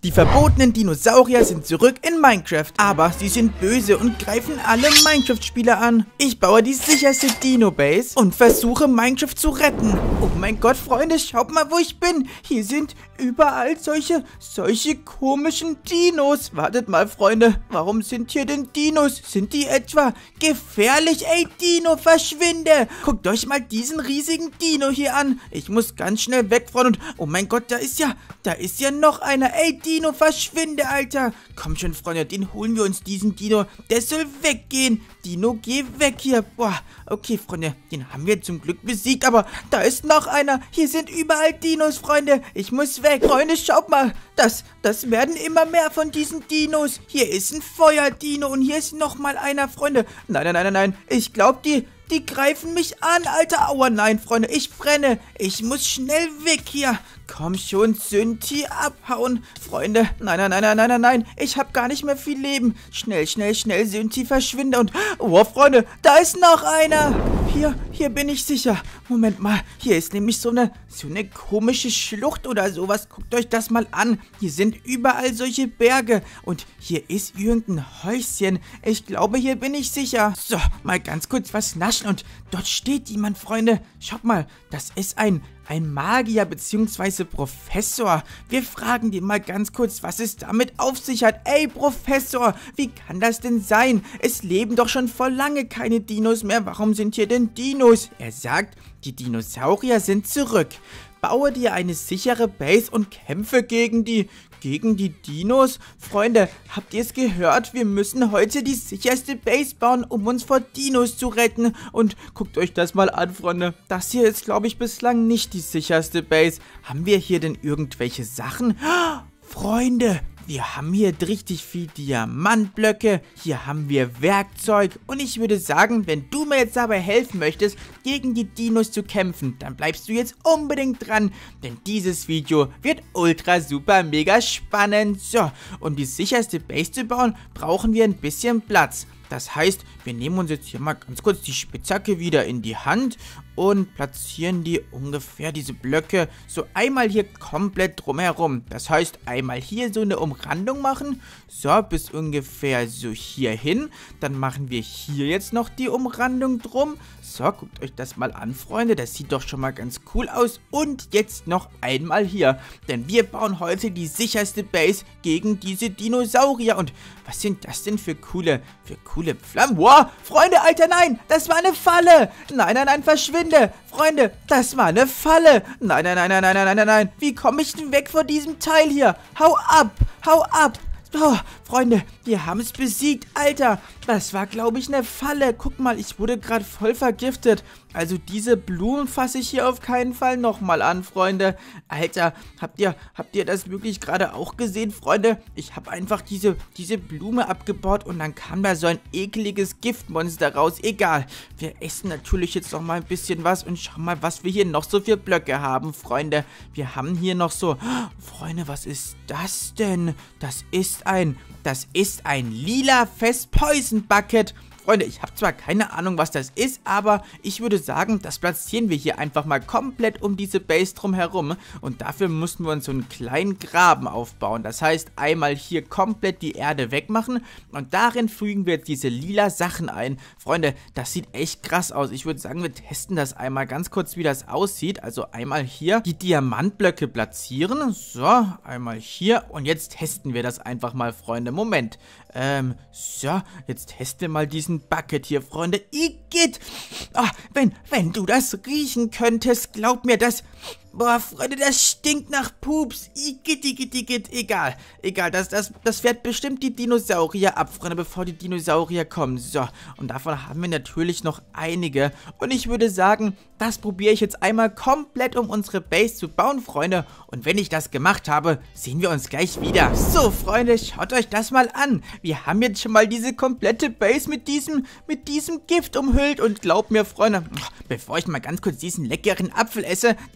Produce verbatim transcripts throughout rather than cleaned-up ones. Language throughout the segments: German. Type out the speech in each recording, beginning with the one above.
Die verbotenen Dinosaurier sind zurück in Minecraft, aber sie sind böse und greifen alle Minecraft-Spieler an. Ich baue die sicherste Dino-Base und versuche Minecraft zu retten. Oh mein Gott, Freunde, schaut mal, wo ich bin. Hier sind überall solche, solche komischen Dinos. Wartet mal, Freunde, warum sind hier denn Dinos? Sind die etwa gefährlich? Ey, Dino, verschwinde! Guckt euch mal diesen riesigen Dino hier an. Ich muss ganz schnell weg, Freunde. Und oh mein Gott, da ist ja, da ist ja noch einer. Ey, Dino, verschwinde, Alter. Komm schon, Freunde, den holen wir uns, diesen Dino. Der soll weggehen. Dino, geh weg hier. Boah, okay, Freunde, den haben wir zum Glück besiegt, aber da ist noch einer. Hier sind überall Dinos, Freunde. Ich muss weg. Freunde, schaut mal. Das, das werden immer mehr von diesen Dinos. Hier ist ein Feuerdino und hier ist noch mal einer, Freunde. Nein, nein, nein, nein, nein. Ich glaube, die... Die greifen mich an, Alter. Aua, nein, Freunde, ich brenne. Ich muss schnell weg hier. Komm schon, Synthi, abhauen. Freunde, nein, nein, nein, nein, nein, nein, nein. Ich habe gar nicht mehr viel Leben. Schnell, schnell, schnell, Synthi, verschwinde. Und, oh, Freunde, da ist noch einer. Hier, hier bin ich sicher. Moment mal, hier ist nämlich so eine, so eine komische Schlucht oder sowas. Guckt euch das mal an. Hier sind überall solche Berge. Und hier ist irgendein Häuschen. Ich glaube, hier bin ich sicher. So, mal ganz kurz was naschen. Und dort steht jemand, Freunde. Schaut mal, das ist ein, ein Magier bzw. Professor. Wir fragen den mal ganz kurz, was es damit auf sich hat. Ey, Professor, wie kann das denn sein? Es leben doch schon vor lange keine Dinos mehr. Warum sind hier denn Dinos? Er sagt, die Dinosaurier sind zurück. Baue dir eine sichere Base und kämpfe gegen die... Gegen die Dinos? Freunde, habt ihr es gehört? Wir müssen heute die sicherste Base bauen, um uns vor Dinos zu retten. Und guckt euch das mal an, Freunde. Das hier ist, glaube ich, bislang nicht die sicherste Base. Haben wir hier denn irgendwelche Sachen? Freunde, wir haben hier richtig viel Diamantblöcke, hier haben wir Werkzeug und ich würde sagen, wenn du mir jetzt dabei helfen möchtest, gegen die Dinos zu kämpfen, dann bleibst du jetzt unbedingt dran, denn dieses Video wird ultra super mega spannend. So, um die sicherste Base zu bauen, brauchen wir ein bisschen Platz. Das heißt, wir nehmen uns jetzt hier mal ganz kurz die Spitzhacke wieder in die Hand und platzieren die ungefähr, diese Blöcke, so einmal hier komplett drumherum. Das heißt, einmal hier so eine Umrandung machen, so bis ungefähr so hier hin. Dann machen wir hier jetzt noch die Umrandung drum. So, guckt euch das mal an, Freunde, das sieht doch schon mal ganz cool aus. Und jetzt noch einmal hier, denn wir bauen heute die sicherste Base gegen diese Dinosaurier. Und was sind das denn für coole, für coole Flammen? Wow, Freunde, Alter, nein, das war eine Falle. Nein, nein, nein, verschwinde. Freunde, das war eine Falle. Nein, nein, nein, nein, nein, nein, nein, nein. Wie komme ich denn weg von diesem Teil hier? Hau ab, hau ab. Oh, Freunde, wir haben es besiegt. Alter, das war, glaube ich, eine Falle. Guck mal, ich wurde gerade voll vergiftet. Also diese Blumen fasse ich hier auf keinen Fall nochmal an, Freunde. Alter, habt ihr, habt ihr das wirklich gerade auch gesehen, Freunde? Ich habe einfach diese, diese Blume abgebaut und dann kam da so ein ekliges Giftmonster raus. Egal, wir essen natürlich jetzt noch mal ein bisschen was und schauen mal, was wir hier noch so für Blöcke haben, Freunde. Wir haben hier noch so... Oh, Freunde, was ist das denn? Das ist ein... Das ist ein lila Fest Poison Bucket. Freunde, ich habe zwar keine Ahnung, was das ist, aber ich würde sagen, das platzieren wir hier einfach mal komplett um diese Base drum herum. Und dafür mussten wir uns so einen kleinen Graben aufbauen. Das heißt, einmal hier komplett die Erde wegmachen und darin fügen wir jetzt diese lila Sachen ein. Freunde, das sieht echt krass aus. Ich würde sagen, wir testen das einmal ganz kurz, wie das aussieht. Also einmal hier die Diamantblöcke platzieren. So, einmal hier und jetzt testen wir das einfach mal, Freunde. Moment. Ähm, so, jetzt testen wir mal diesen Bucket hier, Freunde. Igitt! Ah, wenn, wenn du das riechen könntest, glaub mir, das... Boah, Freunde, das stinkt nach Pups. Igitt, igitt, igitt. Egal, egal, das, das, das fährt bestimmt die Dinosaurier ab, Freunde, bevor die Dinosaurier kommen. So, und davon haben wir natürlich noch einige. Und ich würde sagen, das probiere ich jetzt einmal komplett, um unsere Base zu bauen, Freunde. Und wenn ich das gemacht habe, sehen wir uns gleich wieder. So, Freunde, schaut euch das mal an. Wir haben jetzt schon mal diese komplette Base mit diesem, mit diesem Gift umhüllt. Und glaubt mir, Freunde, bevor ich mal ganz kurz diesen leckeren Apfel esse, das wollt ihr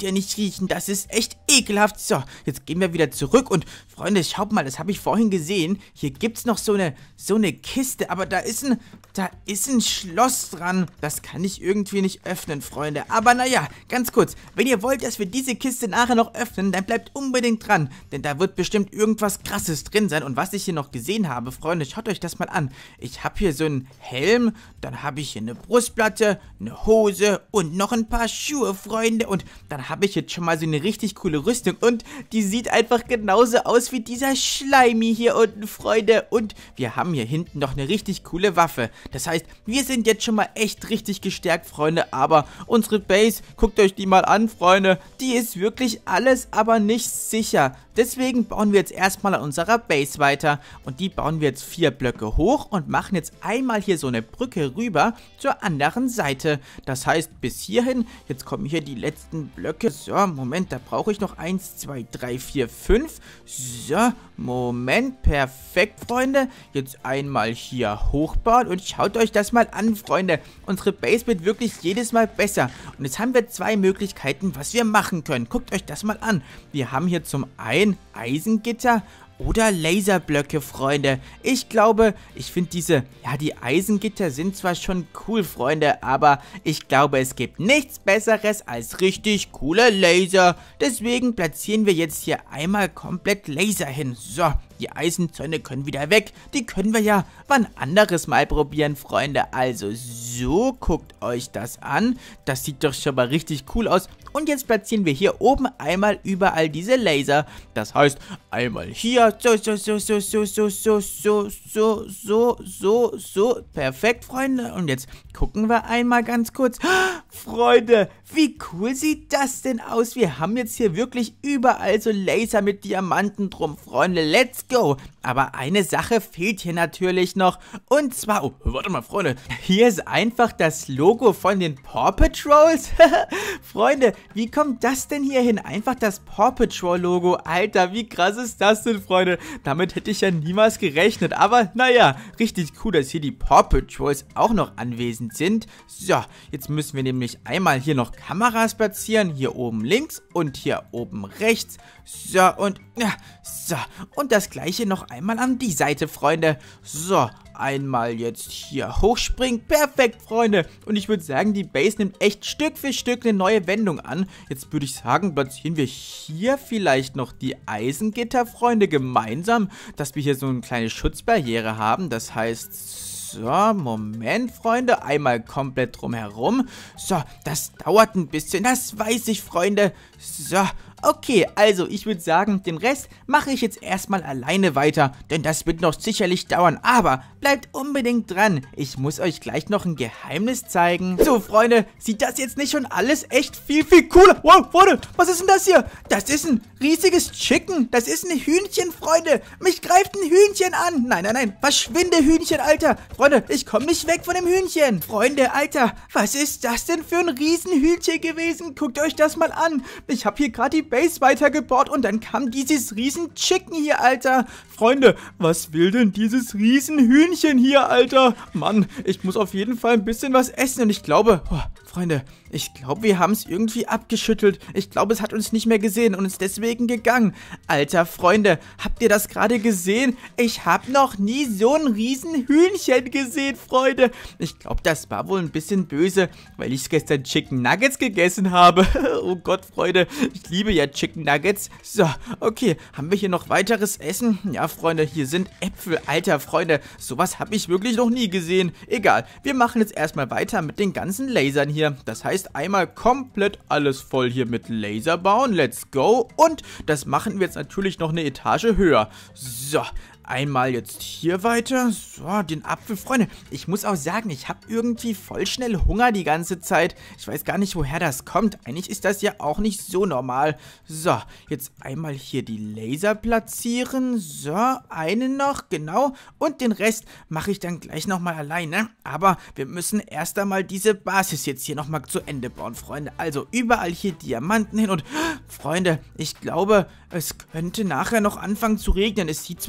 ihr nicht riechen. Das ist echt ekelhaft. So, jetzt gehen wir wieder zurück. Und Freunde, schaut mal, das habe ich vorhin gesehen. Hier gibt es noch so eine, so eine Kiste. Aber da ist ein, da ist ein Schloss dran. Das kann ich irgendwie nicht öffnen, Freunde. Aber naja, ganz kurz. Wenn ihr wollt, dass wir diese Kiste nachher noch öffnen, dann bleibt unbedingt dran. Denn da wird bestimmt irgendwas Krasses drin sein. Und was ich hier noch gesehen habe, Freunde, schaut euch das mal an. Ich habe hier so einen Helm. Dann habe ich hier eine Brustplatte, eine Hose und noch ein paar Schuhe, Freunde. Und dann habe ich jetzt schon mal so eine richtig coole Rüstung. Und die sieht einfach genauso aus wie dieser Schleimi hier unten, Freunde. Und wir haben hier hinten noch eine richtig coole Waffe. Das heißt, wir sind jetzt schon mal echt richtig gestärkt, Freunde. Aber unsere Base, guckt euch die mal an, Freunde. Die ist wirklich alles, aber nicht sicher. Deswegen bauen wir jetzt erstmal an unserer Base weiter. Und die bauen wir jetzt vier Blöcke hoch und machen jetzt einmal hier so eine Brücke rüber zur anderen Seite. Das heißt, bis hierhin, jetzt kommen hier die letzten Blöcke. So, Moment, da brauche ich noch eins, zwei, drei, vier, fünf. So, Moment, perfekt, Freunde. Jetzt einmal hier hochbauen und schaut euch das mal an, Freunde. Unsere Base wird wirklich jedes Mal besser. Und jetzt haben wir zwei Möglichkeiten, was wir machen können. Guckt euch das mal an. Wir haben hier zum einen Eisengitter oder Laserblöcke, Freunde. Ich glaube, ich finde diese, ja, die Eisengitter sind zwar schon cool, Freunde, aber ich glaube, es gibt nichts Besseres als richtig coole Laser. Deswegen platzieren wir jetzt hier einmal komplett Laser hin. So, die Eisenzäune können wieder weg. Die können wir ja wann anderes mal probieren, Freunde. Also so, guckt euch das an. Das sieht doch schon mal richtig cool aus. Und jetzt platzieren wir hier oben einmal überall diese Laser. Das heißt, einmal hier. So, so, so, so, so, so, so, so, so, so, so, so. Perfekt, Freunde. Und jetzt gucken wir einmal ganz kurz. Freunde, wie cool sieht das denn aus? Wir haben jetzt hier wirklich überall so Laser mit Diamanten drum, Freunde. Let's go. Aber eine Sache fehlt hier natürlich noch. Und zwar, oh, warte mal, Freunde. Hier ist einfach das Logo von den Paw Patrols. Freunde, wie kommt das denn hier hin? Einfach das Paw Patrol Logo. Alter, wie krass ist das denn, Freunde? Damit hätte ich ja niemals gerechnet. Aber naja, richtig cool, dass hier die Paw Patrols auch noch anwesend sind. So, jetzt müssen wir nämlich einmal hier noch Kameras platzieren. Hier oben links und hier oben rechts. So, und ja, so. Und das gleiche noch einmal an die Seite, Freunde. So, einmal jetzt hier hochspringen. Perfekt, Freunde. Und ich würde sagen, die Base nimmt echt Stück für Stück eine neue Wendung an. Jetzt würde ich sagen, platzieren wir hier vielleicht noch die Eisengitter, Freunde, gemeinsam, dass wir hier so eine kleine Schutzbarriere haben. Das heißt... So, Moment, Freunde. Einmal komplett drumherum. So, das dauert ein bisschen. Das weiß ich, Freunde. So, okay. Also, ich würde sagen, den Rest mache ich jetzt erstmal alleine weiter. Denn das wird noch sicherlich dauern. Aber bleibt unbedingt dran. Ich muss euch gleich noch ein Geheimnis zeigen. So, Freunde. Sieht das jetzt nicht schon alles echt viel, viel cooler? Wow, Freunde. Was ist denn das hier? Das ist ein riesiges Chicken. Das ist ein Hühnchen, Freunde. Mich greift ein Hühnchen an. Nein, nein, nein. Verschwinde, Hühnchen, Alter. Freunde, ich komme nicht weg von dem Hühnchen. Freunde, Alter, was ist das denn für ein Riesenhühnchen gewesen? Guckt euch das mal an. Ich habe hier gerade die Base weitergebaut und dann kam dieses Riesen-Chicken hier, Alter. Freunde, was will denn dieses Riesenhühnchen hier, Alter? Mann, ich muss auf jeden Fall ein bisschen was essen und ich glaube... Oh, Freunde, ich glaube, wir haben es irgendwie abgeschüttelt. Ich glaube, es hat uns nicht mehr gesehen und ist deswegen gegangen. Alter, Freunde, habt ihr das gerade gesehen? Ich habe noch nie so ein Riesenhühnchen gesehen, Freunde. Ich glaube, das war wohl ein bisschen böse, weil ich gestern Chicken Nuggets gegessen habe. Oh Gott, Freunde, ich liebe ja Chicken Nuggets. So, okay, haben wir hier noch weiteres Essen? Ja, Freunde, hier sind Äpfel. Alter, Freunde, sowas habe ich wirklich noch nie gesehen. Egal, wir machen jetzt erstmal weiter mit den ganzen Lasern hier. Das heißt, einmal komplett alles voll hier mit Laser bauen. Let's go. Und das machen wir jetzt natürlich noch eine Etage höher. So, einmal jetzt hier weiter. So, den Apfel, Freunde. Ich muss auch sagen, ich habe irgendwie voll schnell Hunger die ganze Zeit. Ich weiß gar nicht, woher das kommt. Eigentlich ist das ja auch nicht so normal. So, jetzt einmal hier die Laser platzieren. So, einen noch, genau. Und den Rest mache ich dann gleich nochmal alleine. Aber wir müssen erst einmal diese Basis jetzt hier nochmal zu Ende bauen, Freunde. Also überall hier Diamanten hin. Und, Freunde, ich glaube, es könnte nachher noch anfangen zu regnen. Es sieht zwar nicht danach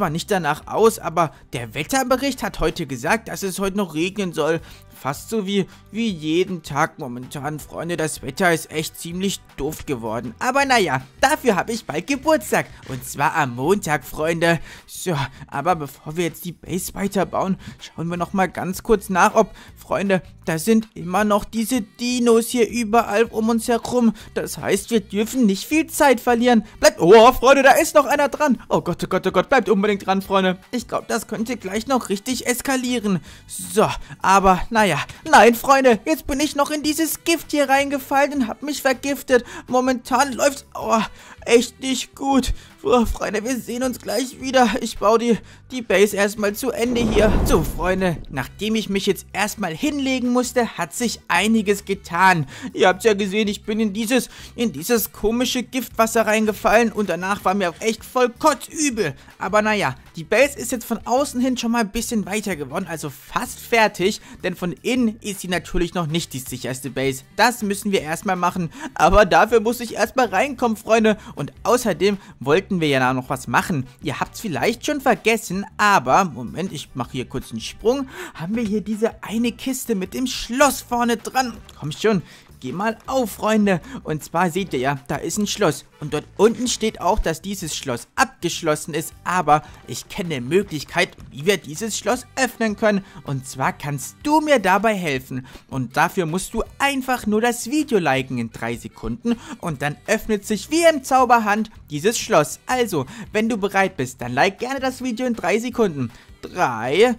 danach aus, aber der Wetterbericht hat heute gesagt, dass es heute noch regnen soll. Fast so wie, wie jeden Tag momentan, Freunde. Das Wetter ist echt ziemlich doof geworden. Aber naja, dafür habe ich bald Geburtstag. Und zwar am Montag, Freunde. So, aber bevor wir jetzt die Base weiterbauen, schauen wir nochmal ganz kurz nach, ob, Freunde, da sind immer noch diese Dinos hier überall um uns herum. Das heißt, wir dürfen nicht viel Zeit verlieren. Bleibt, oh, Freunde, da ist noch einer dran. Oh Gott, oh Gott, oh Gott, bleibt unbedingt dran, Freunde. Ich glaube, das könnte gleich noch richtig eskalieren. So, aber naja. Naja, nein, Freunde, jetzt bin ich noch in dieses Gift hier reingefallen und hab mich vergiftet. Momentan läuft's oh, echt nicht gut. Oh, Freunde, wir sehen uns gleich wieder. Ich baue die, die Base erstmal zu Ende hier. So, Freunde, nachdem ich mich jetzt erstmal hinlegen musste, hat sich einiges getan. Ihr habt ja gesehen, ich bin in dieses, in dieses komische Giftwasser reingefallen und danach war mir auch echt voll kotzübel. Aber naja, die Base ist jetzt von außen hin schon mal ein bisschen weiter geworden, also fast fertig, denn von innen ist sie natürlich noch nicht die sicherste Base. Das müssen wir erstmal machen, aber dafür muss ich erstmal reinkommen, Freunde. Und außerdem wollten wir ja noch was machen. Ihr habt es vielleicht schon vergessen, aber, Moment, ich mache hier kurz einen Sprung, haben wir hier diese eine Kiste mit dem Schloss vorne dran. Komm schon. Geh mal auf, Freunde. Und zwar seht ihr ja, da ist ein Schloss. Und dort unten steht auch, dass dieses Schloss abgeschlossen ist. Aber ich kenne eine Möglichkeit, wie wir dieses Schloss öffnen können. Und zwar kannst du mir dabei helfen. Und dafür musst du einfach nur das Video liken in drei Sekunden. Und dann öffnet sich wie im Zauberhand dieses Schloss. Also, wenn du bereit bist, dann like gerne das Video in drei Sekunden. drei,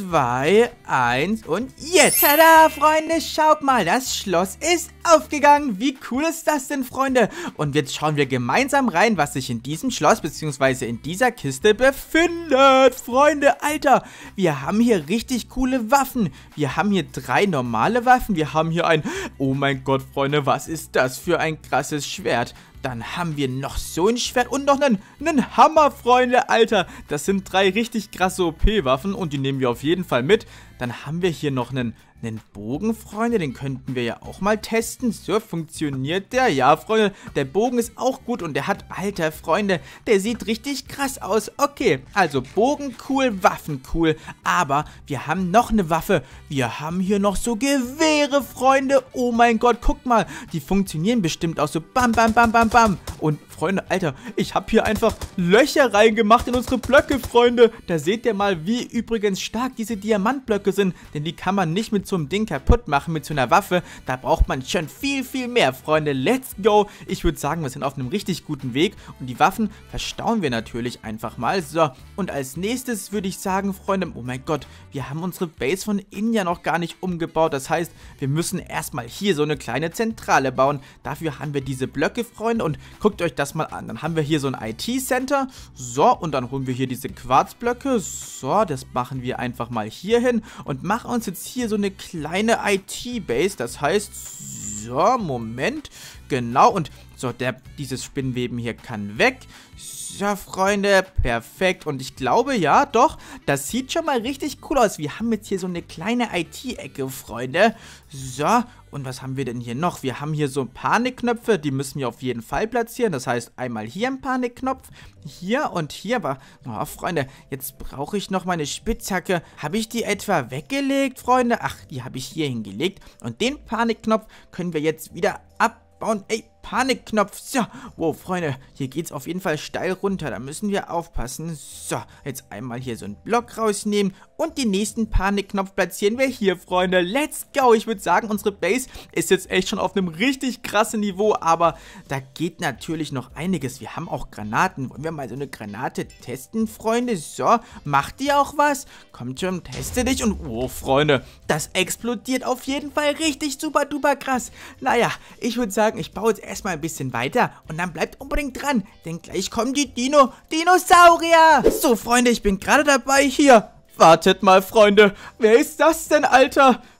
zwei, eins und jetzt. Tada, Freunde, schaut mal, das Schloss ist aufgegangen. Wie cool ist das denn, Freunde? Und jetzt schauen wir gemeinsam rein, was sich in diesem Schloss bzw. in dieser Kiste befindet. Freunde, Alter, wir haben hier richtig coole Waffen. Wir haben hier drei normale Waffen. Wir haben hier ein... Oh mein Gott, Freunde, was ist das für ein krasses Schwert? Dann haben wir noch so ein Schwert und noch einen, einen Hammer, Freunde, Alter. Das sind drei richtig krasse O P-Waffen und die nehmen wir auf jeden Fall mit. Dann haben wir hier noch einen, einen Bogen, Freunde. Den könnten wir ja auch mal testen. So, funktioniert der? Ja, Freunde, der Bogen ist auch gut und der hat, Alter, Freunde, der sieht richtig krass aus. Okay, also Bogen cool, Waffen cool. Aber wir haben noch eine Waffe. Wir haben hier noch so Gewehre, Freunde. Oh mein Gott, guck mal. Die funktionieren bestimmt auch so bam, bam, bam, bam, bam. Und Freunde, Alter, ich habe hier einfach Löcher reingemacht in unsere Blöcke, Freunde. Da seht ihr mal, wie übrigens stark diese Diamantblöcke sind. Denn die kann man nicht mit so einem Ding kaputt machen, mit so einer Waffe. Da braucht man schon viel, viel mehr, Freunde. Let's go. Ich würde sagen, wir sind auf einem richtig guten Weg. Und die Waffen verstauen wir natürlich einfach mal. So, und als nächstes würde ich sagen, Freunde, oh mein Gott, wir haben unsere Base von innen ja noch gar nicht umgebaut. Das heißt, wir müssen erstmal hier so eine kleine Zentrale bauen. Dafür haben wir diese Blöcke, Freunde. Und guckt euch das mal an. Dann haben wir hier so ein I T-Center. So, und dann holen wir hier diese Quarzblöcke. So, das machen wir einfach mal hier hin und machen uns jetzt hier so eine kleine I T-Base. Das heißt, so, Moment, genau, und so, der, dieses Spinnweben hier kann weg. So, Freunde, perfekt. Und ich glaube, ja, doch, das sieht schon mal richtig cool aus. Wir haben jetzt hier so eine kleine I T-Ecke, Freunde. So, und was haben wir denn hier noch? Wir haben hier so Panikknöpfe, die müssen wir auf jeden Fall platzieren. Das heißt, einmal hier ein Panikknopf, hier und hier. Aber, oh, Freunde, jetzt brauche ich noch meine Spitzhacke. Habe ich die etwa weggelegt, Freunde? Ach, die habe ich hier hingelegt. Und den Panikknopf können wir jetzt wieder abbauen. Ey, Panikknopf. So, wow, Freunde, hier geht's auf jeden Fall steil runter. Da müssen wir aufpassen. So, jetzt einmal hier so einen Block rausnehmen und den nächsten Panikknopf platzieren wir hier, Freunde. Let's go. Ich würde sagen, unsere Base ist jetzt echt schon auf einem richtig krassen Niveau, aber da geht natürlich noch einiges. Wir haben auch Granaten. Wollen wir mal so eine Granate testen, Freunde? So, macht die auch was? Kommt schon, teste dich und, oh, Freunde, das explodiert auf jeden Fall richtig super duper krass. Naja, ich würde sagen, ich baue jetzt erst mal ein bisschen weiter und dann bleibt unbedingt dran, denn gleich kommen die Dino Dinosaurier. So, Freunde, ich bin gerade dabei hier. Wartet mal, Freunde, wer ist das denn, Alter?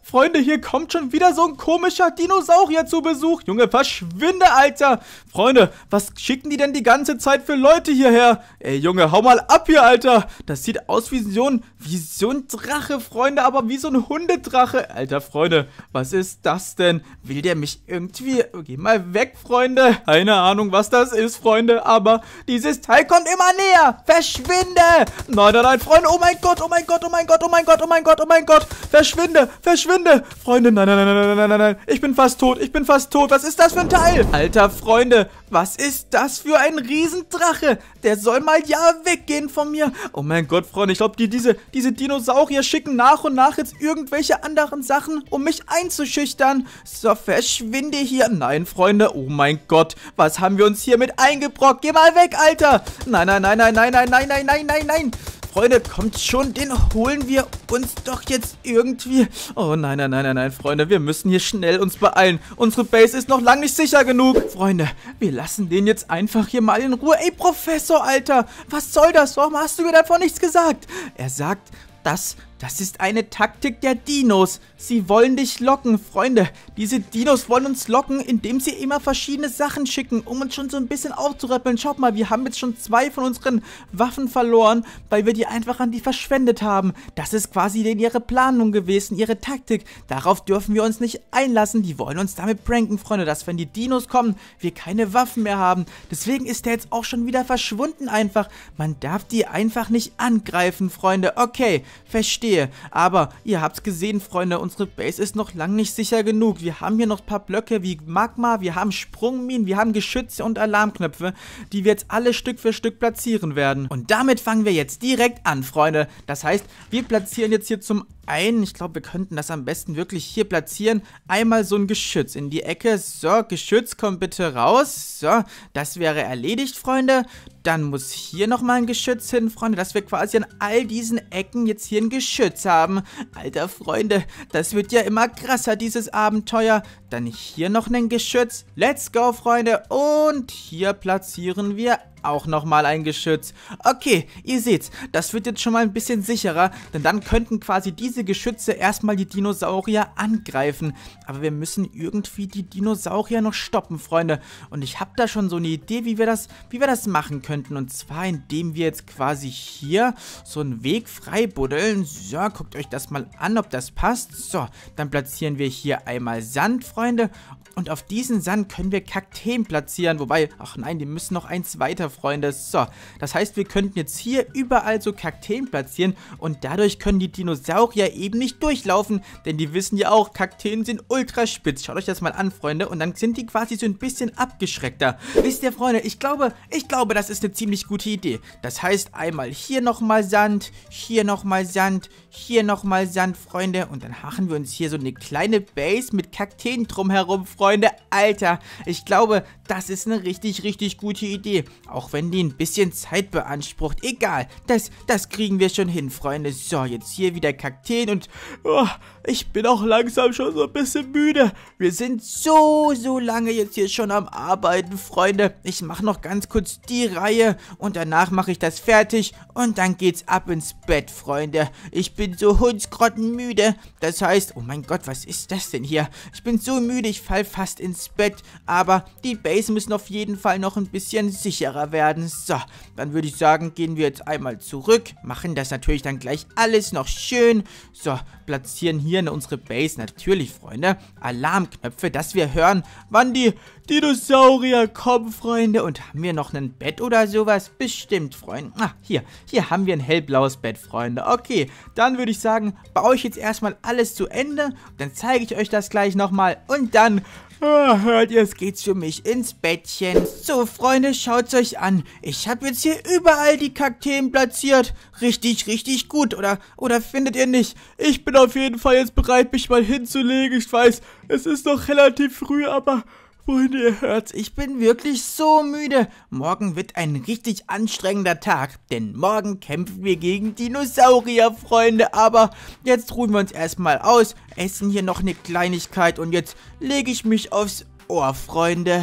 Freunde, hier kommt schon wieder so ein komischer Dinosaurier zu Besuch. Junge, verschwinde, Alter. Freunde, was schicken die denn die ganze Zeit für Leute hierher? Ey, Junge, hau mal ab hier, Alter. Das sieht aus wie so ein, wie so ein Drache, Freunde, aber wie so ein Hundedrache. Alter, Freunde, was ist das denn? Will der mich irgendwie... Geh mal weg, Freunde. Keine Ahnung, was das ist, Freunde, aber dieses Teil kommt immer näher. Verschwinde. Nein, nein, nein, Freunde, oh mein Gott, oh mein Gott, oh mein Gott, oh mein Gott, oh mein Gott, oh mein Gott. Verschwinde, verschwinde. Freunde, nein, nein, nein, nein, nein, nein, nein, ich bin fast tot, ich bin fast tot, was ist das für ein Teil? Alter, Freunde, was ist das für ein Riesendrache? Der soll mal ja weggehen von mir. Oh mein Gott, Freunde, ich glaube, die, diese, diese Dinosaurier schicken nach und nach jetzt irgendwelche anderen Sachen, um mich einzuschüchtern. So, verschwinde hier. Nein, Freunde, oh mein Gott, was haben wir uns hier mit eingebrockt? Geh mal weg, Alter. Nein, nein, nein, nein, nein, nein, nein, nein, nein, nein, nein. Freunde, kommt schon, den holen wir uns doch jetzt irgendwie. Oh nein, nein, nein, nein, nein, Freunde, wir müssen hier schnell uns beeilen. Unsere Base ist noch lange nicht sicher genug. Freunde, wir lassen den jetzt einfach hier mal in Ruhe. Ey, Professor, Alter, was soll das? Warum hast du mir davon nichts gesagt? Er sagt, das, das ist eine Taktik der Dinos. Sie wollen dich locken, Freunde. Diese Dinos wollen uns locken, indem sie immer verschiedene Sachen schicken, um uns schon so ein bisschen aufzurappeln. Schaut mal, wir haben jetzt schon zwei von unseren Waffen verloren, weil wir die einfach an die verschwendet haben. Das ist quasi denn ihre Planung gewesen, ihre Taktik. Darauf dürfen wir uns nicht einlassen. Die wollen uns damit pranken, Freunde, dass wenn die Dinos kommen, wir keine Waffen mehr haben. Deswegen ist der jetzt auch schon wieder verschwunden einfach. Man darf die einfach nicht angreifen, Freunde. Okay, verstehe. Aber ihr habt's gesehen, Freunde, unsere Base ist noch lang nicht sicher genug. Wir haben hier noch ein paar Blöcke wie Magma, wir haben Sprungminen, wir haben Geschütze und Alarmknöpfe, die wir jetzt alle Stück für Stück platzieren werden. Und damit fangen wir jetzt direkt an, Freunde. Das heißt, wir platzieren jetzt hier zum einen, ich glaube, wir könnten das am besten wirklich hier platzieren, einmal so ein Geschütz in die Ecke. So, Geschütz, kommt bitte raus. So, das wäre erledigt, Freunde. Dann muss hier nochmal ein Geschütz hin, Freunde, dass wir quasi an all diesen Ecken jetzt hier ein Geschütz haben. Alter, Freunde, das wird ja immer krasser, dieses Abenteuer. Dann hier noch ein Geschütz. Let's go, Freunde. Und hier platzieren wir auch nochmal ein Geschütz. Okay, ihr seht's, das wird jetzt schon mal ein bisschen sicherer, denn dann könnten quasi diese Geschütze erstmal die Dinosaurier angreifen. Aber wir müssen irgendwie die Dinosaurier noch stoppen, Freunde. Und ich habe da schon so eine Idee, wie wir das, wie wir das machen könnten. Und zwar, indem wir jetzt quasi hier so einen Weg frei buddeln. So, guckt euch das mal an, ob das passt. So, dann platzieren wir hier einmal Sand, Freunde. Und auf diesen Sand können wir Kakteen platzieren. Wobei, ach nein, die müssen noch eins weiter, Freunde. So, das heißt, wir könnten jetzt hier überall so Kakteen platzieren. Und dadurch können die Dinosaurier eben nicht durchlaufen. Denn die wissen ja auch, Kakteen sind ultra spitz. Schaut euch das mal an, Freunde. Und dann sind die quasi so ein bisschen abgeschreckter. Wisst ihr, Freunde, ich glaube, ich glaube, das ist eine ziemlich gute Idee. Das heißt, einmal hier nochmal Sand, hier nochmal Sand, hier nochmal Sand, Freunde. Und dann machen wir uns hier so eine kleine Base mit Kakteen drumherum, Freunde. Freunde, Alter, ich glaube, das ist eine richtig, richtig gute Idee. Auch wenn die ein bisschen Zeit beansprucht. Egal, das, das kriegen wir schon hin, Freunde. So, jetzt hier wieder Kakteen und oh, ich bin auch langsam schon so ein bisschen müde. Wir sind so, so lange jetzt hier schon am Arbeiten, Freunde. Ich mache noch ganz kurz die Reihe und danach mache ich das fertig und dann geht's ab ins Bett, Freunde. Ich bin so hundsgrottenmüde. Das heißt, oh mein Gott, was ist das denn hier? Ich bin so müde, ich fall fast ins Bett, aber die Base müssen auf jeden Fall noch ein bisschen sicherer werden. So, dann würde ich sagen, gehen wir jetzt einmal zurück, machen das natürlich dann gleich alles noch schön. So, platzieren hier in unsere Base natürlich, Freunde, Alarmknöpfe, dass wir hören, wann die Dinosaurier kommen, Freunde. Und haben wir noch ein Bett oder sowas? Bestimmt, Freunde. Ah, hier, hier haben wir ein hellblaues Bett, Freunde. Okay, dann würde ich sagen, baue ich jetzt erstmal alles zu Ende. Dann zeige ich euch das gleich nochmal. Und dann, ah, hört ihr, es geht's für mich ins Bettchen. So, Freunde, schaut's euch an. Ich habe jetzt hier überall die Kakteen platziert. Richtig, richtig gut, oder? Oder findet ihr nicht? Ich bin auf jeden Fall jetzt bereit, mich mal hinzulegen. Ich weiß, es ist noch relativ früh, aber Freunde, ihr hört's, ich bin wirklich so müde. Morgen wird ein richtig anstrengender Tag, denn morgen kämpfen wir gegen Dinosaurier, Freunde. Aber jetzt ruhen wir uns erstmal aus, essen hier noch eine Kleinigkeit und jetzt lege ich mich aufs Ohr, Freunde.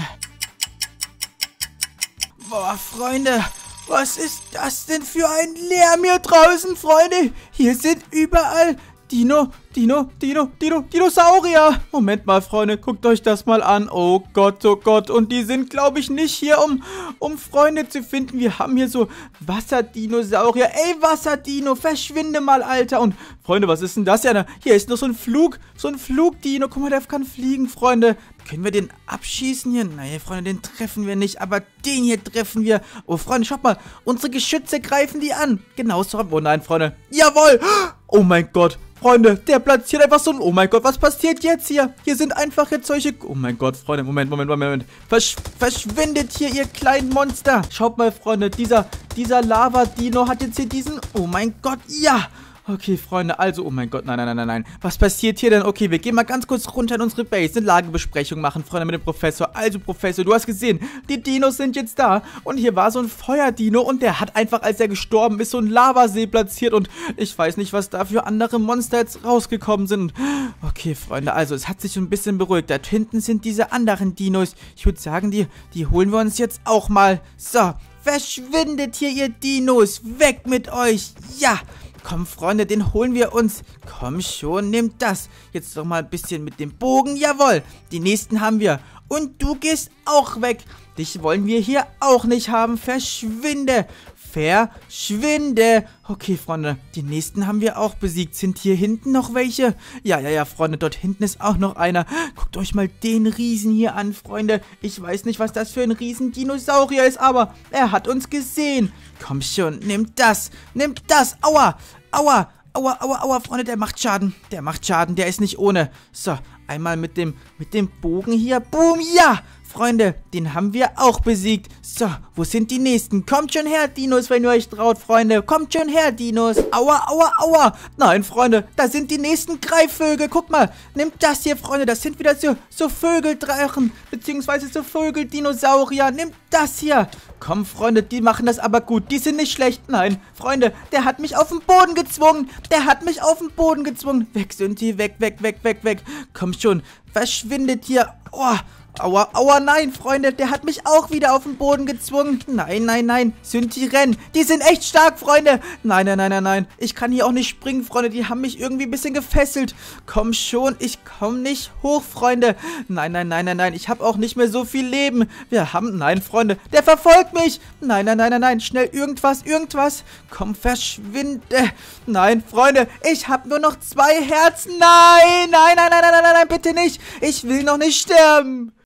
Boah, Freunde, was ist das denn für ein Lärm hier draußen, Freunde? Hier sind überall Dino, Dino, Dino, Dino, Dinosaurier. Moment mal, Freunde, guckt euch das mal an. Oh Gott, oh Gott. Und die sind, glaube ich, nicht hier, um, um Freunde zu finden. Wir haben hier so Wasserdinosaurier. Ey, Wasserdino, verschwinde mal, Alter. Und, Freunde, was ist denn das? Ja, hier ist noch so ein Flug, so ein Flugdino. Guck mal, der kann fliegen, Freunde. Können wir den abschießen hier? Nein, Freunde, den treffen wir nicht. Aber den hier treffen wir. Oh, Freunde, schaut mal. Unsere Geschütze greifen die an. Genau so. Oh nein, Freunde. Jawohl. Oh mein Gott. Freunde, der platziert einfach so ein... Oh mein Gott, was passiert jetzt hier? Hier sind einfach jetzt solche... Oh mein Gott, Freunde, Moment, Moment, Moment. Versch verschwindet hier, ihr kleinen Monster. Schaut mal, Freunde, dieser, dieser Lava-Dino hat jetzt hier diesen... Oh mein Gott, ja. Okay, Freunde, also, oh mein Gott, nein, nein, nein, nein, nein. Was passiert hier denn? Okay, wir gehen mal ganz kurz runter in unsere Base, eine Lagebesprechung machen, Freunde, mit dem Professor. Also, Professor, du hast gesehen, die Dinos sind jetzt da. Und hier war so ein Feuerdino und der hat einfach, als er gestorben ist, so einen Lavasee platziert. Und ich weiß nicht, was da für andere Monster jetzt rausgekommen sind. Okay, Freunde, also, es hat sich so ein bisschen beruhigt. Da hinten sind diese anderen Dinos. Ich würde sagen, die, die holen wir uns jetzt auch mal. So, verschwindet hier, ihr Dinos. Weg mit euch. Ja. Komm, Freunde, den holen wir uns. Komm schon, nehmt das. Jetzt noch mal ein bisschen mit dem Bogen. Jawohl, die nächsten haben wir. Und du gehst auch weg. Dich wollen wir hier auch nicht haben. Verschwinde. Verschwinde. Okay, Freunde, die nächsten haben wir auch besiegt. Sind hier hinten noch welche? Ja, ja, ja, Freunde, dort hinten ist auch noch einer. Guckt euch mal den Riesen hier an, Freunde. Ich weiß nicht, was das für ein Riesendinosaurier ist, aber er hat uns gesehen. Komm schon, nehmt das. Nehmt das. Aua, aua, aua, aua, aua, Freunde, der macht Schaden. Der macht Schaden, der ist nicht ohne. So, einmal mit dem, mit dem Bogen hier. Boom, ja. Freunde, den haben wir auch besiegt. So, wo sind die nächsten? Kommt schon her, Dinos, wenn ihr euch traut, Freunde. Kommt schon her, Dinos. Aua, aua, aua. Nein, Freunde, da sind die nächsten Greifvögel. Guck mal, nehmt das hier, Freunde. Das sind wieder so, so Vögeldrachen, beziehungsweise so Vögeldinosaurier. Nehmt das hier. Komm, Freunde, die machen das aber gut. Die sind nicht schlecht. Nein, Freunde, der hat mich auf den Boden gezwungen. Der hat mich auf den Boden gezwungen. Weg sind die, weg, weg, weg, weg, weg. Komm schon, verschwindet hier. Oh, aua, aua, nein, Freunde, der hat mich auch wieder auf den Boden gezwungen. Nein, nein, nein, Synthi-Rennen, die sind echt stark, Freunde. Nein, nein, nein, nein, nein, ich kann hier auch nicht springen, Freunde, die haben mich irgendwie ein bisschen gefesselt. Komm schon, ich komme nicht hoch, Freunde. Nein, nein, nein, nein, nein, ich habe auch nicht mehr so viel Leben. Wir haben, nein, Freunde, der verfolgt mich. Nein, nein, nein, nein, nein, schnell irgendwas, irgendwas. Komm, verschwinde. Nein, Freunde, ich habe nur noch zwei Herzen. Nein, nein, nein, nein, nein, nein, nein, bitte nicht. Ich will noch nicht sterben.